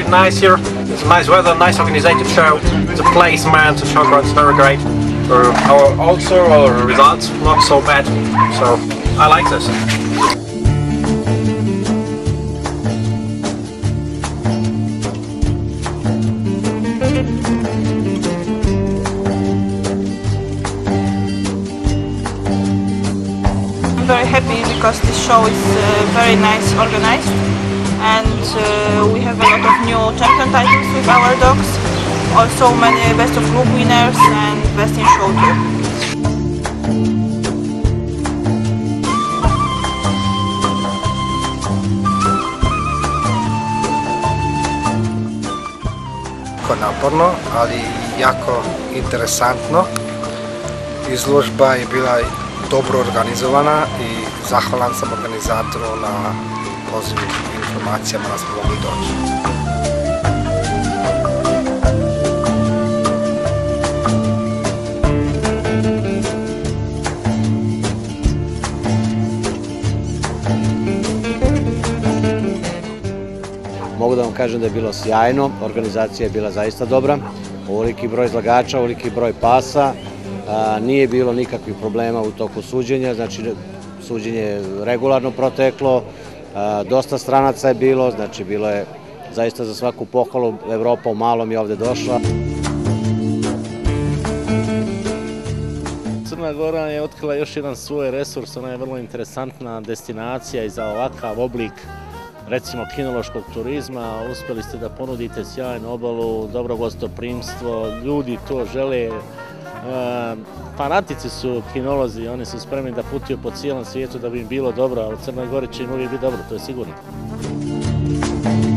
nice here. It's nice weather, nice organized show. The placement, the showground is very great. Also, our results not so bad. So I like this. I'm very happy because this show is very nice organized, and we have a lot of new champion titles with our dogs. Also many best of group winners and best in show too. Naporno, ali jako interesantno. Izložba je bila dobro organizovana i zahvalan sam organizatoru na pozivu i informacijama da smo mogli doći. Mogu da vam kažem da je bilo sjajno, organizacija je bila zaista dobra, ovoliki broj izlagača, ovoliki broj pasa, nije bilo nikakvih problema u toku suđenja, znači suđenje je regularno proteklo, dosta stranaca je bilo, znači bilo je zaista za svaku pohvalu, Evropa u malom je ovde došla. Crna Gora je otkrila još jedan svoj resurs, ona je vrlo interesantna destinacija i za ovakav oblik recimo kinološkog turizma, uspjeli ste da ponudite sjajnu obalu, dobro gostoprimstvo, ljudi to žele, fanatici su kinolozi, oni su spremni da putuju po cijelom svijetu da bi im bilo dobro, a u Crnoj Gori će im uvijek biti dobro, to je sigurno.